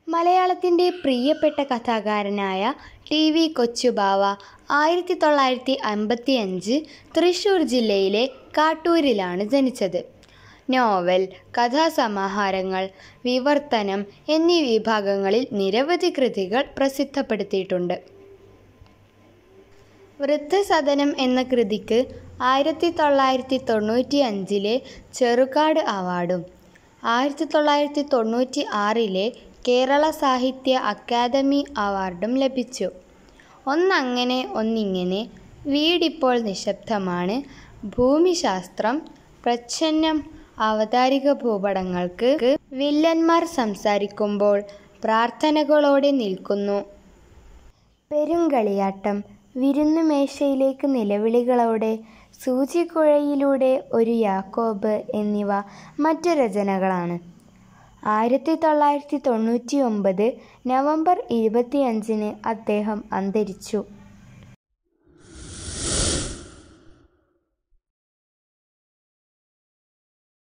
മലയാളത്തിൻ്റെ പ്രിയപ്പെട്ട കഥാകാരനായ ടി.വി. കൊച്ചു ബാവ 1955 തൃശ്ശൂർ ജില്ലയിലെ കാട്ടൂരിലാണ് ജനിച്ചത്. നോവൽ, കഥാസമാഹാരങ്ങൾ, വിവർത്തനം എന്നീ വിഭാഗങ്ങളിൽ നിരവധി കൃതികൾ പ്രസിദ്ധപ്പെടുത്തിയിട്ടുണ്ട്. വൃദ്ധസദനം എന്ന കൃതിക്ക് 1995 ചെറുകാട് അവാർഡും 1996 കേരള സാഹിത്യ അക്കാദമി അവാർഡും ലഭിച്ചു. ഒന്നങ്ങനെ ഒന്നിങ്ങനെ, വീടിപ്പോൾ നിശബ്ദമാണ്, ഭൂമിശാസ്ത്രം, പ്രച്ഛന്നം, അവതാരിക ഭൂപടങ്ങൾക്ക്, വില്ലന്മാർ സംസാരിക്കുമ്പോൾ, പ്രാർത്ഥനകളോടെ നിൽക്കുന്നു, പെരുങ്കളിയാട്ടം, വിരുന്നുമേശയിലേക്ക് നിലവിളികളോടെ, സൂചിക്കുഴയിലൂടെ ഒരു യാക്കോബ് എന്നിവ മറ്റു രചനകളാണ്. 1999 നവംബർ 25 അദ്ദേഹം അന്തരിച്ചു.